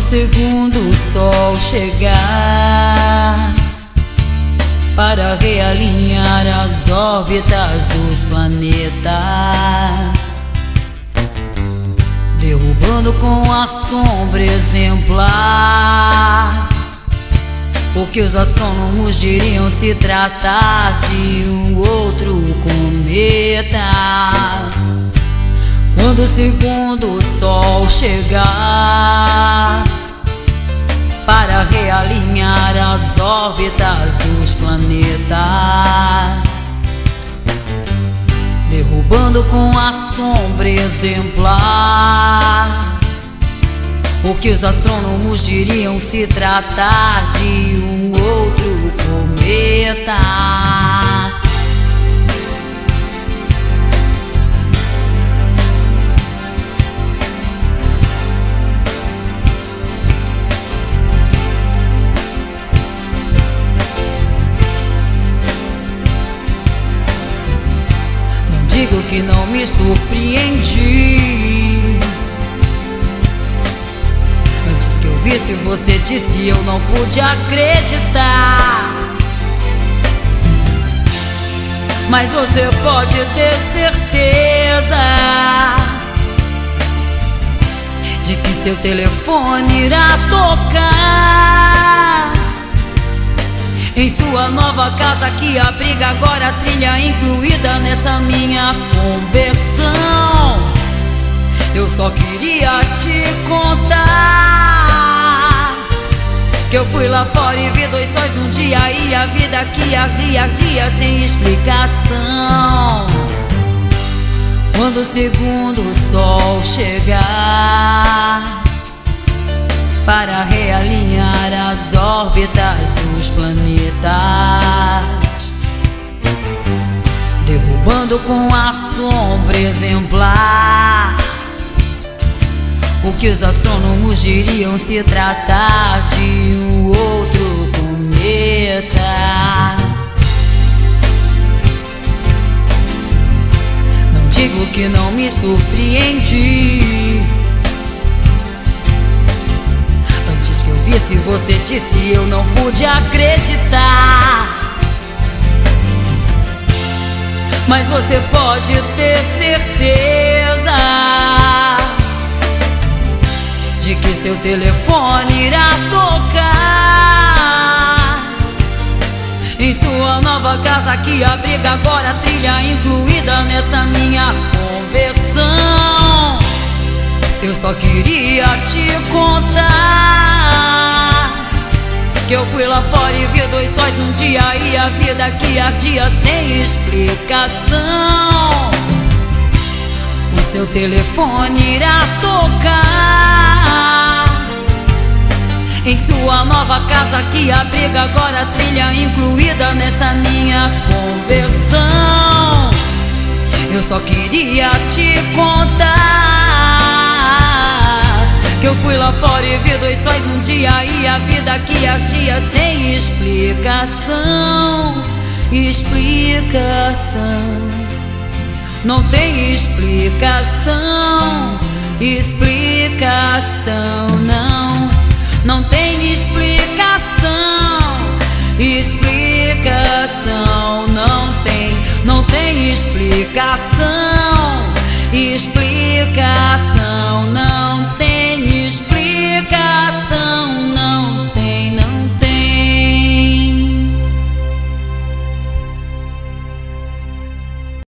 segundo o sol chegar para realinhar as órbitas dos planetas, derrubando com a sombra exemplar o que os astrônomos diriam se tratar de um outro cometa. Quando o segundo sol chegar para realinhar as órbitas dos planetas, derrubando com a sombra exemplar o que os astrônomos diriam se tratar de um outro cometa. Não digo que não me surpreendi. Antes que eu visse você disse, eu não pude acreditar. Mas você pode ter certeza de que seu telefone irá tocar em sua nova casa que abriga agora a trilha incluída nessa minha conversão. Eu só queria te contar que eu fui lá fora e vi dois sóis num dia e a vida que ardia sem explicação. Quando o segundo sol chegar para realinhar as órbitas dos planetas, derrubando com a sombra exemplar o que os astrônomos diriam se tratar de um outro cometa. Não digo que não me surpreendi. Antes que eu visse você disse, eu não pude acreditar. Mas você pode ter certeza de que seu telefone irá tocar em sua nova casa que abriga agora a trilha incluída nessa minha conversão. Eu só queria te contar que eu fui lá fora e vi dois sóis num dia e a vida que ardia sem explicação. O seu telefone irá tocar em sua nova casa que abriga agora a trilha incluída nessa minha conversão. Eu só queria te contar que eu fui lá fora e vi dois sóis num dia e a vida que ardia sem explicação. Explicação. Não tem explicação. Explicação não. Não tem explicação. Explicação não tem. Não tem explicação. Explicação não tem.